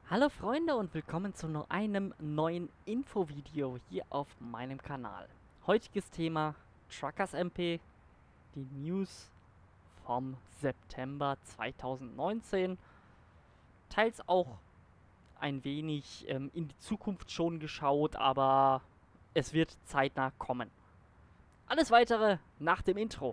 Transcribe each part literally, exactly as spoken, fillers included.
Hallo Freunde und willkommen zu noch einem neuen Infovideo hier auf meinem Kanal. Heutiges Thema Truckers M P, die News vom September zweitausendneunzehn. Teils auch ein wenig ähm, in die Zukunft schon geschaut, aber es wird zeitnah kommen. Alles weitere nach dem Intro.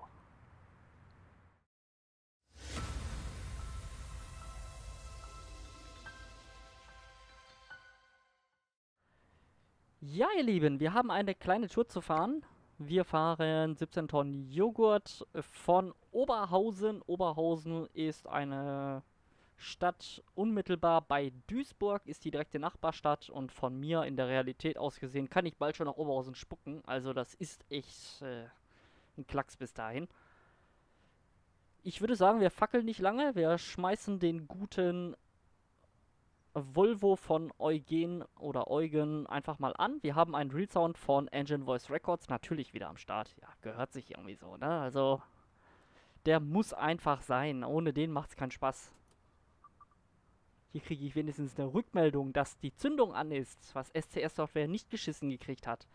Ja, ihr Lieben, wir haben eine kleine Tour zu fahren. Wir fahren siebzehn Tonnen Joghurt von Oberhausen. Oberhausen ist eine Stadt unmittelbar bei Duisburg, ist die direkte Nachbarstadt und von mir in der Realität aus gesehen kann ich bald schon nach Oberhausen spucken. Also das ist echt äh, ein Klacks bis dahin. Ich würde sagen, wir fackeln nicht lange. Wir schmeißen den guten Volvo von Eugen oder Eugen einfach mal an. Wir haben einen Real Sound von Engine Voice Records natürlich wieder am Start. Ja, gehört sich irgendwie so, ne? Also, der muss einfach sein. Ohne den macht's keinen Spaß. Hier kriege ich wenigstens eine Rückmeldung, dass die Zündung an ist, was S C S-Software nicht geschissen gekriegt hat.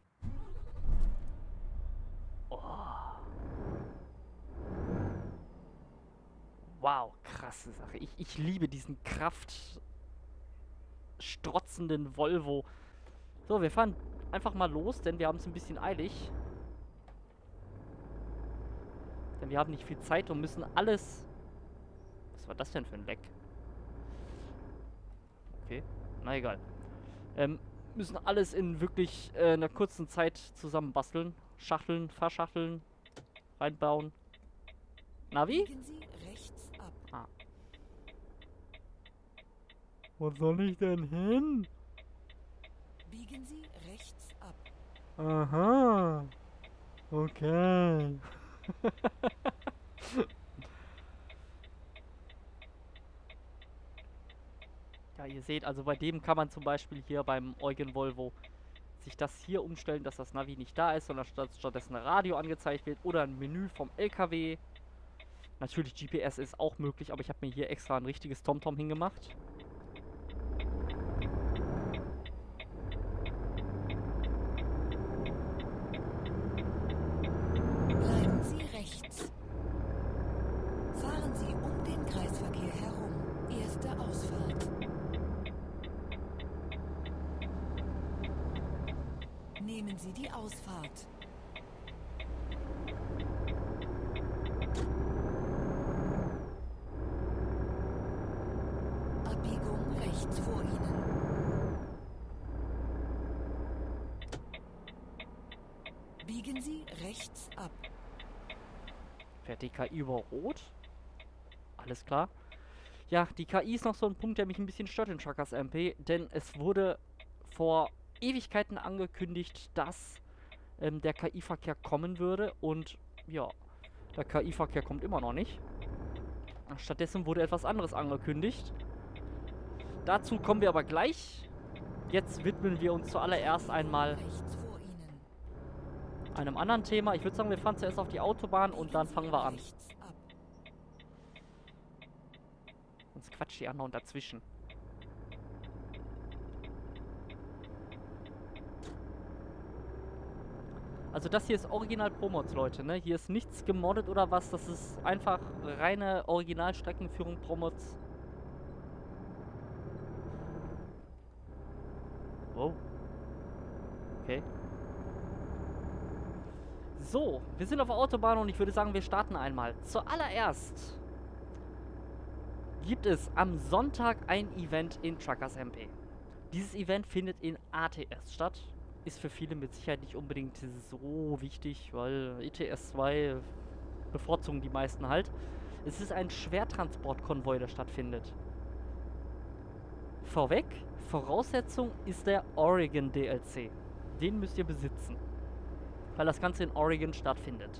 Oh. Wow, krasse Sache. Ich, ich liebe diesen kraftstrotzenden Volvo. So, wir fahren einfach mal los, denn wir haben es ein bisschen eilig. Denn wir haben nicht viel Zeit und müssen alles... Was war das denn für ein Leck? Okay, na egal. Ähm, müssen alles in wirklich äh, einer kurzen Zeit zusammenbasteln. Schachteln, verschachteln, reinbauen. Navi? Biegen Sie rechts ab. Ah. Wo soll ich denn hin? Biegen Sie rechts ab. Aha. Okay. Ja, ihr seht, also bei dem kann man zum Beispiel hier beim Eugen Volvo sich das hier umstellen, dass das Navi nicht da ist, sondern statt, stattdessen ein Radio angezeigt wird oder ein Menü vom L K W. Natürlich G P S ist auch möglich, aber ich habe mir hier extra ein richtiges TomTom hingemacht. Bleiben Sie rechts. Fahren Sie um den Kreisverkehr herum. Erste Ausfahrt. Nehmen Sie die Ausfahrt. Abbiegung rechts vor Ihnen. Biegen Sie rechts ab. Fährt die K I über Rot? Alles klar. Ja, die K I ist noch so ein Punkt, der mich ein bisschen stört in Truckers M P, denn es wurde vor Ewigkeiten angekündigt, dass ähm, der K I-Verkehr kommen würde und ja, der K I-Verkehr kommt immer noch nicht. Stattdessen wurde etwas anderes angekündigt. Dazu kommen wir aber gleich. Jetzt widmen wir uns zuallererst einmal Rechts vor Ihnen. einem anderen Thema. Ich würde sagen, wir fahren zuerst auf die Autobahn und dann fangen wir an. Rechts ab. Sonst quatscht die anderen dazwischen. Also das hier ist Original Promods, Leute, ne? Hier ist nichts gemoddet oder was. Das ist einfach reine Original-Streckenführung Promods. Wow. Okay. So, wir sind auf der Autobahn und ich würde sagen, wir starten einmal. Zuallererst gibt es am Sonntag ein Event in Truckers M P. Dieses Event findet in A T S statt. Ist für viele mit Sicherheit nicht unbedingt so wichtig, weil E T S zwei bevorzugen die meisten halt. Es ist ein Schwertransportkonvoi, der stattfindet. Vorweg, Voraussetzung ist der Oregon D L C. Den müsst ihr besitzen, weil das Ganze in Oregon stattfindet.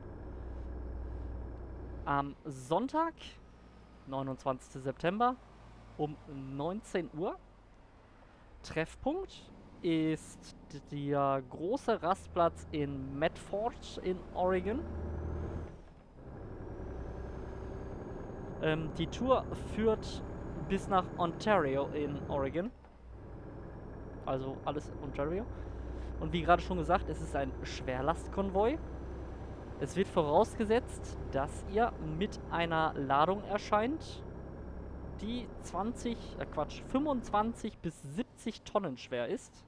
Am Sonntag, neunundzwanzigsten September um neunzehn Uhr. Treffpunkt ist der große Rastplatz in Medford in Oregon. Ähm, die Tour führt bis nach Ontario in Oregon. Also alles Ontario. Und wie gerade schon gesagt, es ist ein Schwerlastkonvoi. Es wird vorausgesetzt, dass ihr mit einer Ladung erscheint, die zwanzig, äh Quatsch, fünfundzwanzig bis siebzig Tonnen schwer ist.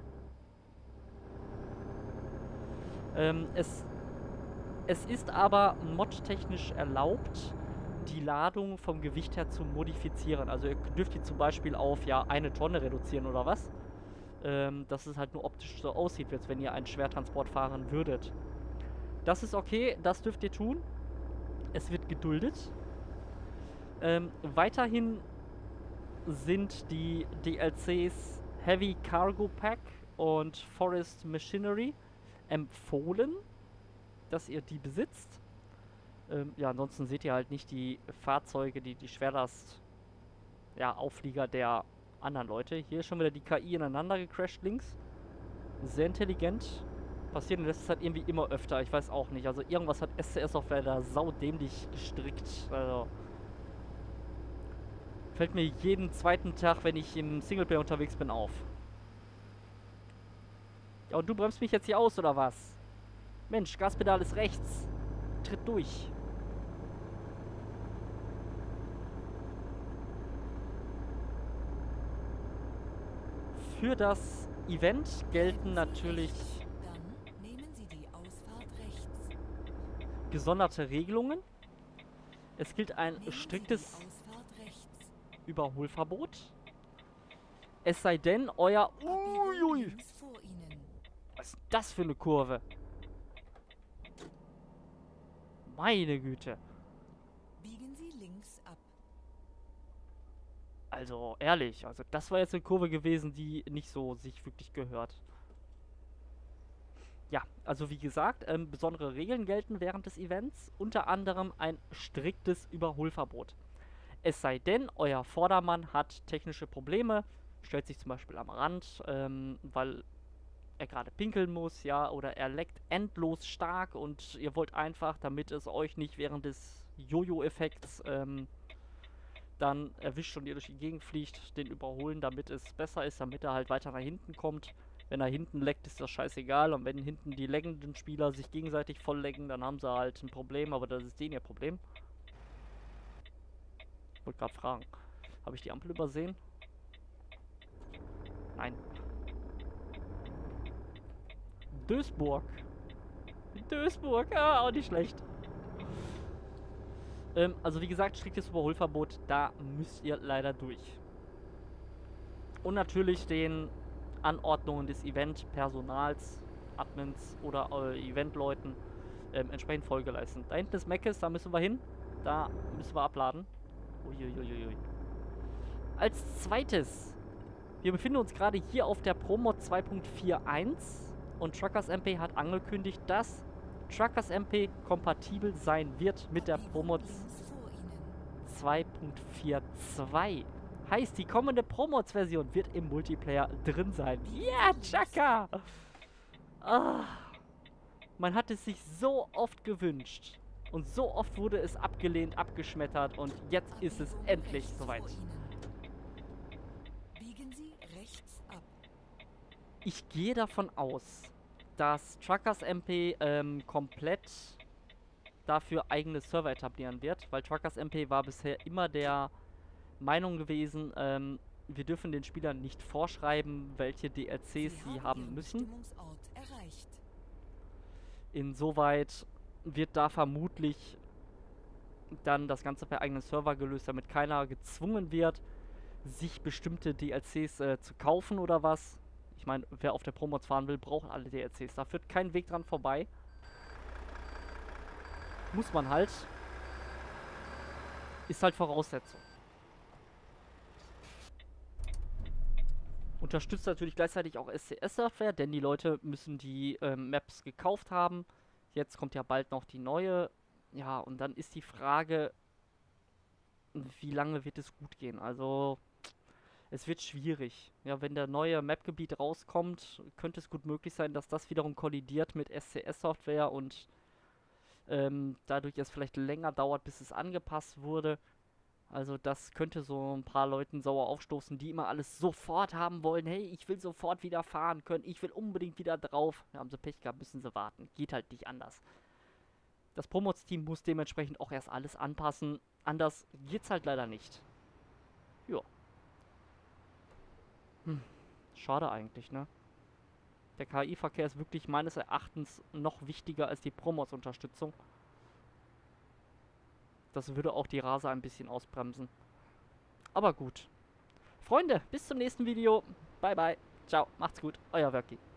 Ähm, es, es ist aber modtechnisch erlaubt, die Ladung vom Gewicht her zu modifizieren. Also ihr dürft die zum Beispiel auf ja eine Tonne reduzieren oder was. Ähm, dass es halt nur optisch so aussieht, als wenn ihr einen Schwertransport fahren würdet. Das ist okay, das dürft ihr tun. Es wird geduldet. Ähm, weiterhin sind die D L Cs Heavy Cargo Pack und Forest Machinery empfohlen, dass ihr die besitzt. Ähm, ja, ansonsten seht ihr halt nicht die Fahrzeuge, die die Schwerlast, ja, Auflieger der anderen Leute. Hier ist schon wieder die K I ineinander gecrashed links. Sehr intelligent. Passiert in letzter Zeit irgendwie immer öfter. Ich weiß auch nicht. Also irgendwas hat S C S-Software da saudämlich gestrickt. Also fällt mir jeden zweiten Tag, wenn ich im Singleplayer unterwegs bin, auf. Ja, und du bremst mich jetzt hier aus, oder was? Mensch, Gaspedal ist rechts. Tritt durch. Für das Event gelten natürlich Dann nehmen Sie die Ausfahrt rechts. gesonderte Regelungen. Es gilt ein Nehmen Sie die striktes Ausfahrt rechts. Überholverbot. Es sei denn, euer... Abbiegen Uiui, links vor Ihnen. was ist das für eine Kurve? Meine Güte. Biegen Sie links ab. Also, ehrlich, also das war jetzt eine Kurve gewesen, die nicht so sich wirklich gehört. Ja, also wie gesagt, ähm, besondere Regeln gelten während des Events, unter anderem ein striktes Überholverbot. Es sei denn, euer Vordermann hat technische Probleme, stellt sich zum Beispiel am Rand, ähm, weil er gerade pinkeln muss, ja, oder er leckt endlos stark und ihr wollt einfach, damit es euch nicht während des Jojo-Effekts ähm, dann erwischt und ihr durch die Gegend fliegt, den überholen, damit es besser ist, damit er halt weiter nach hinten kommt. Wenn er hinten leckt, ist das scheißegal. Und wenn hinten die leggenden Spieler sich gegenseitig voll lecken, dann haben sie halt ein Problem, aber das ist denen ihr Problem. Ich wollte gerade fragen, habe ich die Ampel übersehen? Nein. Duisburg. Duisburg, ah, auch nicht schlecht. Ähm, also wie gesagt, striktes Überholverbot, da müsst ihr leider durch. Und natürlich den Anordnungen des Event-Personals, Admins oder äh, Eventleuten ähm, entsprechend Folge leisten. Da hinten ist Meckes, da müssen wir hin. Da müssen wir abladen. Uiuiuiui. Als zweites, wir befinden uns gerade hier auf der Promod zwei Punkt einundvierzig und Truckers M P hat angekündigt, dass Truckers M P kompatibel sein wird mit der Abbiegung Promod links vor Ihnen. zwei Punkt zweiundvierzig. Heißt, die kommende Promods-Version wird im Multiplayer drin sein. Ja, Chaka! Ah, man hat es sich so oft gewünscht. Und so oft wurde es abgelehnt, abgeschmettert. Und jetzt ist es Abbiegung endlich rechts soweit. vor Ihnen. Biegen Sie rechts ab. Ich gehe davon aus, dass Truckers M P ähm, komplett dafür eigene Server etablieren wird. Weil Truckers M P war bisher immer der Meinung gewesen, ähm, wir dürfen den Spielern nicht vorschreiben, welche D L Cs sie Sie haben Ihren müssen. Bestimmungsort erreicht. Insoweit wird da vermutlich dann das Ganze per eigenen Server gelöst, damit keiner gezwungen wird, sich bestimmte D L Cs äh, zu kaufen oder was. Ich meine, wer auf der Promods fahren will, braucht alle D L Cs. Da führt kein Weg dran vorbei. Muss man halt. Ist halt Voraussetzung. Unterstützt natürlich gleichzeitig auch S C S-Software, denn die Leute müssen die ähm, Maps gekauft haben. Jetzt kommt ja bald noch die neue. Ja, und dann ist die Frage, wie lange wird es gut gehen? Also, es wird schwierig. Ja, wenn der neue Mapgebiet rauskommt, könnte es gut möglich sein, dass das wiederum kollidiert mit S C S-Software und ähm, dadurch es vielleicht länger dauert, bis es angepasst wurde. Also das könnte so ein paar Leuten sauer aufstoßen, die immer alles sofort haben wollen. Hey, ich will sofort wieder fahren können. Ich will unbedingt wieder drauf. Da haben sie Pech gehabt, müssen sie warten. Geht halt nicht anders. Das Promods-Team muss dementsprechend auch erst alles anpassen. Anders geht's halt leider nicht. Ja. Hm. Schade eigentlich, ne? Der K I-Verkehr ist wirklich meines Erachtens noch wichtiger als die Promods-Unterstützung. Das würde auch die Rase ein bisschen ausbremsen. Aber gut. Freunde, bis zum nächsten Video. Bye, bye. Ciao. Macht's gut. Euer Wörki.